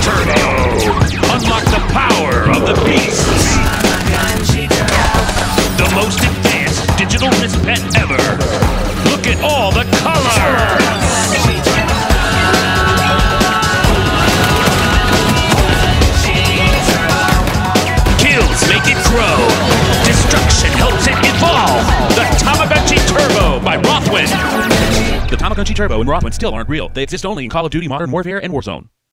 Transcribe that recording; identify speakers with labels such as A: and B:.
A: Turbo! Unlock the power of the beasts! The most advanced digital wrist pet ever! Look at all the colors! Kills make it grow! Destruction helps it evolve! The Tamagotchi Turbo by Rothwin! The Tamagotchi Turbo and Rothwin still aren't real. They exist only in Call of Duty Modern Warfare and Warzone.